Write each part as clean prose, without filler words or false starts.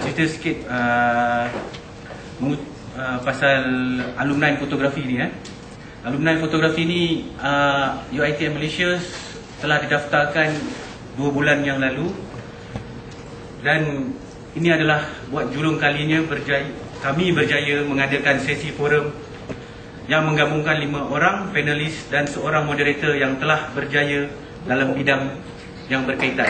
cerita sikit pasal alumni fotografi ni. Alumni fotografi ni UiTM Malaysia telah didaftarkan 2 bulan yang lalu, dan ini adalah buat julung kalinya kami berjaya mengadakan sesi forum yang menggabungkan 5 orang panelis dan seorang moderator yang telah berjaya dalam bidang yang berkaitan.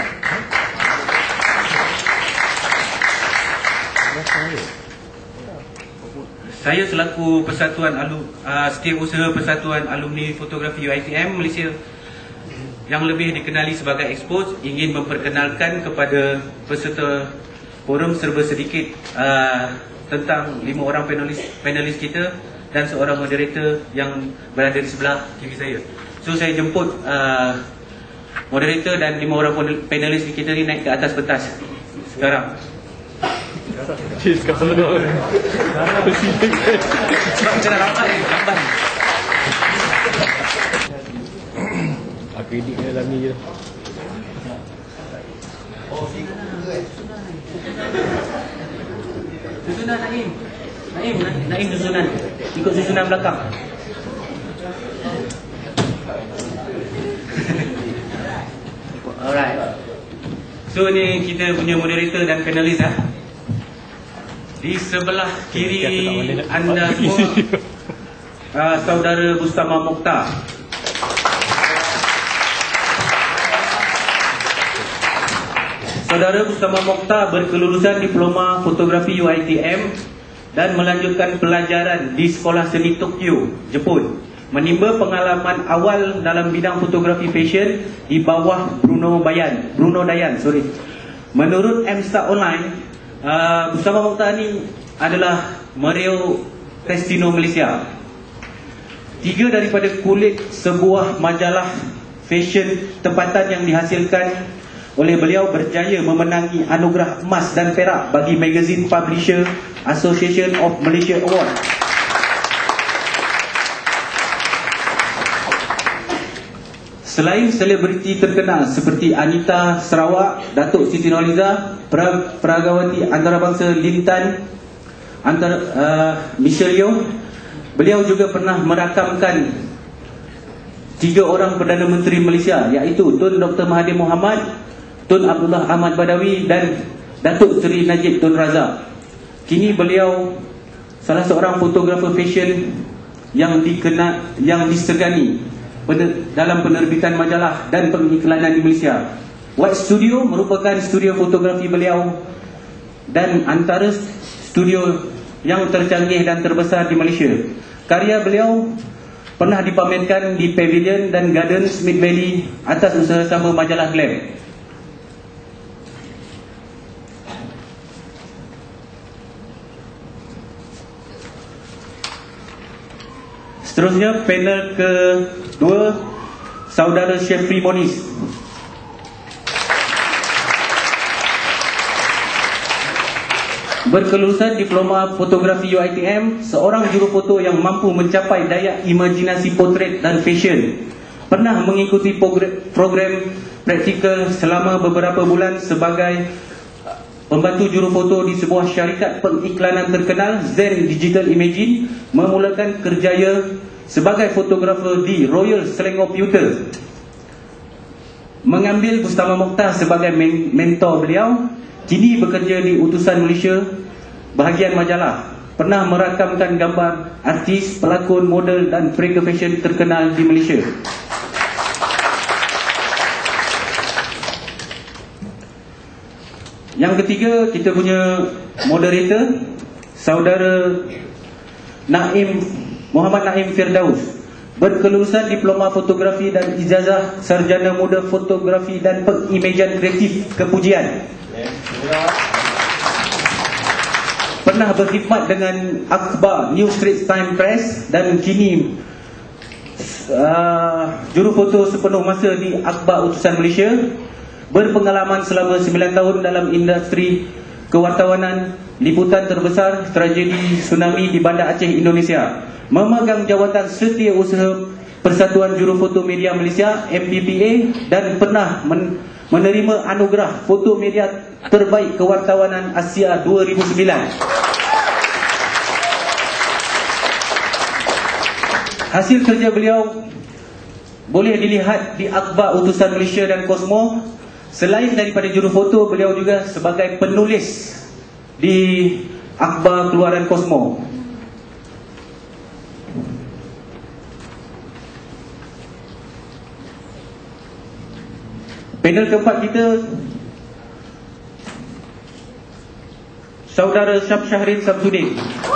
Saya selaku Setiausaha Persatuan Alumni Fotografi UiTM Malaysia yang lebih dikenali sebagai Expose, ingin memperkenalkan kepada peserta forum serba sedikit tentang 5 orang panelis kita dan seorang moderator yang berada di sebelah kiri saya. So saya jemput moderator dan 5 orang panelis kita ni naik ke atas pentas sekarang. Sebab kita dah lambat. Aku edit ke dalam ni je. Susunan Naim susunan. Ikut susunan belakang. Alright. So ni kita punya moderator dan panelis Di sebelah kiri anda semua Saudara Bustama Mokhtar. Saudara Bustama Mokhtar berkelulusan Diploma Fotografi UiTM dan melanjutkan pelajaran di Sekolah Seni Tokyo, Jepun. Menimba pengalaman awal dalam bidang fotografi fashion di bawah Bruno Dayan. Menurut MSTAR Online, Bustama Mokhtar ni adalah Mario Testino Malaysia. 3 daripada kulit sebuah majalah fashion tempatan yang dihasilkan oleh beliau berjaya memenangi anugerah emas dan perak bagi Magazine Publisher Association of Malaysia Award. Selain selebriti terkenal seperti Anita Sarawak, Datuk Siti Nurhaliza, Peragawati Antarabangsa Lintan, Michelle Yeoh, beliau juga pernah merakamkan 3 orang Perdana Menteri Malaysia, iaitu Tun Dr. Mahathir Mohamad, Tun Abdullah Ahmad Badawi dan Datuk Seri Najib Tun Razak. Kini beliau salah seorang fotografer fashion yang disegani dalam penerbitan majalah dan pengiklanan di Malaysia. White Studio merupakan studio fotografi beliau dan antara studio yang tercanggih dan terbesar di Malaysia. Karya beliau pernah dipamerkan di Pavilion dan Garden Smith Valley atas usaha sama majalah Glam. Seterusnya panel ke-2, Saudara Syafri Monis. Berkelulusan Diploma Fotografi UiTM, seorang jurufoto yang mampu mencapai daya imajinasi potret dan fashion. Pernah mengikuti program praktikal selama beberapa bulan sebagai pembantu jurufoto di sebuah syarikat pengiklanan terkenal, Zen Digital Imaging. Memulakan kerjaya sebagai fotografer di Royal Selangor Pewter. Mengambil Bustama Mokhtar sebagai mentor beliau. Kini bekerja di Utusan Malaysia bahagian majalah. Pernah merakamkan gambar artis, pelakon, model dan mereka fashion terkenal di Malaysia. Yang ketiga, kita punya moderator, Saudara Muhammad Naim Firdaus. Berkelulusan Diploma Fotografi dan Ijazah Sarjana Muda Fotografi dan Pengimejan Kreatif Kepujian. Pernah berkhidmat dengan akhbar New Straits Times Press dan kini jurufoto sepenuh masa di Akhbar Utusan Malaysia. Berpengalaman selama 9 tahun dalam industri kewartawanan, liputan terbesar tragedi tsunami di Banda Aceh, Indonesia. Memegang jawatan Setiausaha Persatuan Jurufoto Media Malaysia (MPPA) dan pernah menerima anugerah Foto Media terbaik kewartawanan Asia 2009. Hasil kerja beliau boleh dilihat di akhbar utusan Malaysia dan Kosmo. Selain daripada jurufoto, beliau juga sebagai penulis di akhbar keluaran Kosmo. Panel keempat kita, Saudara Syahrin Samsudin.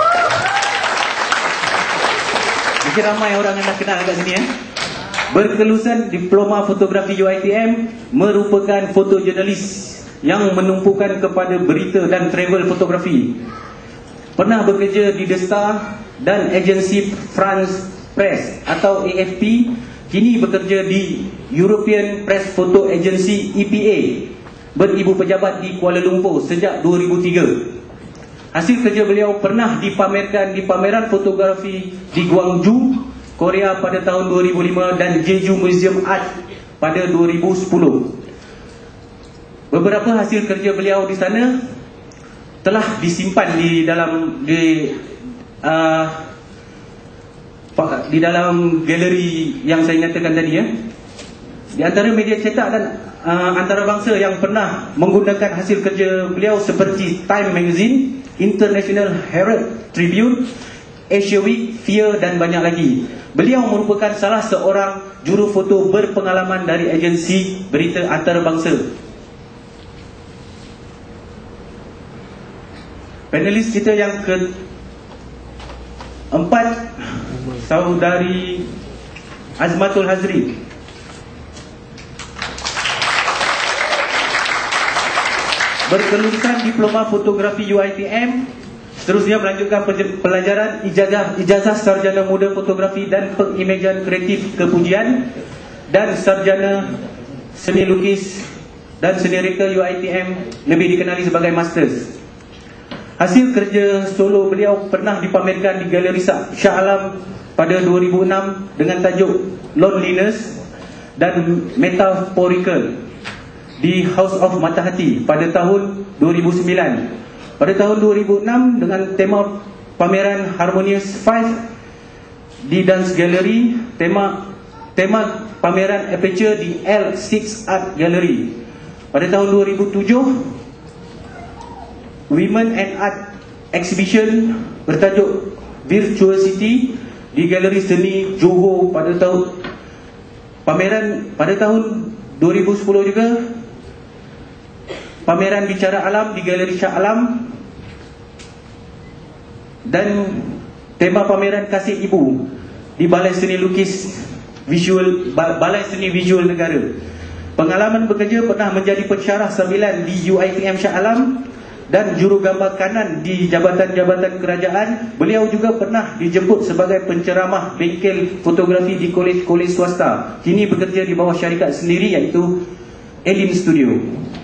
Mungkin ramai orang yang dah kenal kat sini Berkelulusan Diploma Fotografi UiTM, merupakan fotojurnalis yang menumpukan kepada berita dan travel fotografi. Pernah bekerja di The Star dan agensi France Press atau AFP. Kini bekerja di European Press Photo Agency EPA, beribu pejabat di Kuala Lumpur sejak 2003. Hasil kerja beliau pernah dipamerkan di pameran fotografi di Gwangju, Korea pada tahun 2005 dan Jeju Museum Art pada 2010. Beberapa hasil kerja beliau di sana telah disimpan di dalam galeri yang saya nyatakan tadi Di antara media cetak dan antarabangsa yang pernah menggunakan hasil kerja beliau seperti Time Magazine, International Herald Tribune, Asia Week, Fear dan banyak lagi. Beliau merupakan salah seorang juru foto berpengalaman dari agensi berita antarabangsa. Panelis kita yang keempat, Saudari Azmatul Hazri. Berkelulusan Diploma Fotografi UiTM, seterusnya melanjutkan pelajaran ijazah Sarjana Muda Fotografi dan Pengimejan Kreatif Kepujian dan Sarjana Seni Lukis dan Seni Reka UiTM, lebih dikenali sebagai Masters. Hasil kerja solo beliau pernah dipamerkan di Galeri Shah Alam pada 2006 dengan tajuk Loneliness dan Metaphorical di House of Mata Hati pada tahun 2009. Pada tahun 2006 dengan tema pameran Harmonious 5 di Dance Gallery, tema pameran Aperture di L6 Art Gallery. Pada tahun 2007 Women and Art Exhibition bertajuk Virtuosity di Galeri Seni Johor pada tahun pada tahun 2010 juga pameran Bicara Alam di Galeri Shah Alam dan tema pameran Kasih Ibu di Balai Seni Lukis Balai Seni Visual Negara. Pengalaman bekerja pernah menjadi pensyarah sambilan di UiTM Shah Alam dan jurugambar kanan di jabatan-jabatan kerajaan. Beliau juga pernah dijemput sebagai penceramah bengkel fotografi di kolej-kolej swasta. Kini bekerja di bawah syarikat sendiri iaitu Elim Studio.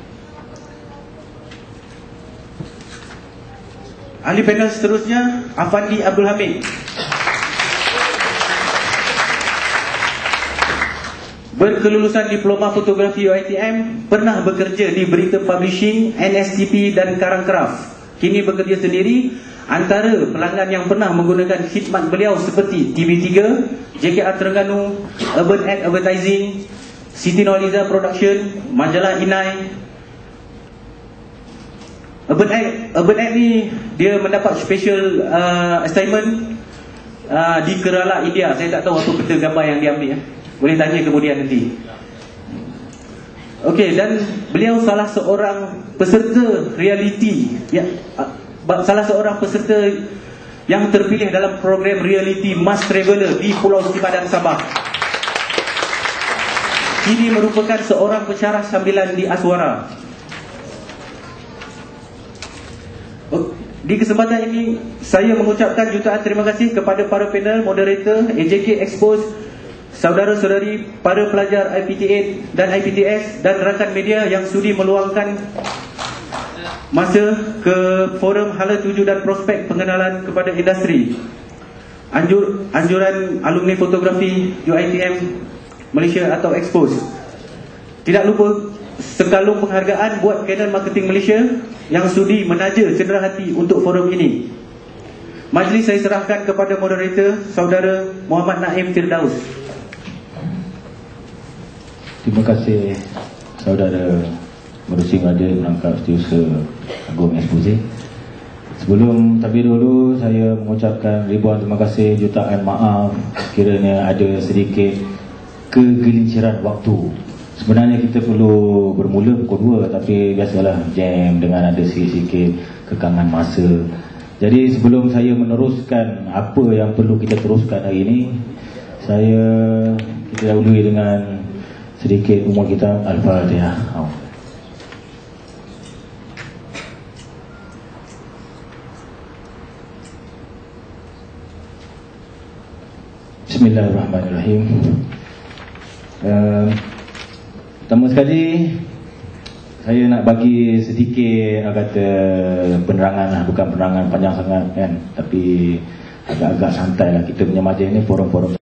Ahli panel seterusnya, Afandi Abdul Hamid. Berkelulusan Diploma Fotografi UiTM, pernah bekerja di Berita Publishing, NSTP dan Karang Craft. Kini bekerja sendiri. Antara pelanggan yang pernah menggunakan khidmat beliau seperti TV3, JKR Terengganu, Urban Ad Advertising, Siti Nurhaliza Production, Majalah Inai. Urban Ad ni dia mendapat special assignment di Kerala, India. Saya tak tahu apa peta gambar yang dia ambil. Boleh tanya kemudian nanti. Okey, dan beliau salah seorang peserta reality salah seorang peserta yang terpilih dalam program reality Mas Traveller di Pulau Sipadan, Sabah. Kini merupakan seorang pensyarah sambilan di Aswara. Di kesempatan ini saya mengucapkan jutaan terima kasih kepada para panel, moderator, AJK Expose, saudara-saudari, para pelajar IPT8 dan IPTS dan rakan media yang sudi meluangkan masa ke forum Hala 7 dan prospek pengenalan kepada industri. Anjuran alumni fotografi UiTM Malaysia atau Expose. Tidak lupa sekalung penghargaan buat kaedah marketing Malaysia yang sudi menaja cendera hati untuk forum ini. Majlis saya serahkan kepada moderator Saudara Muhammad Naim Firdaus. Terima kasih Saudara Merusi Ngada Merangkap Setiausaha Agong Expose. Sebelum tapi dulu saya mengucapkan ribuan terima kasih, jutaan maaf kiranya ada sedikit kegelinciran waktu. Sebenarnya kita perlu bermula pukul 2, tapi biasalah jam dengan ada sikit-sikit kekangan masa. Jadi sebelum saya meneruskan apa yang perlu kita teruskan hari ini, kita dahului dengan sedikit umur kita Al-Fatihah. Bismillahirrahmanirrahim. Pertama sekali saya nak bagi sedikit kata penerangan lah, bukan penerangan panjang sangat kan, tapi agak-agak santai lah. Kita punya majlis ni forum-forum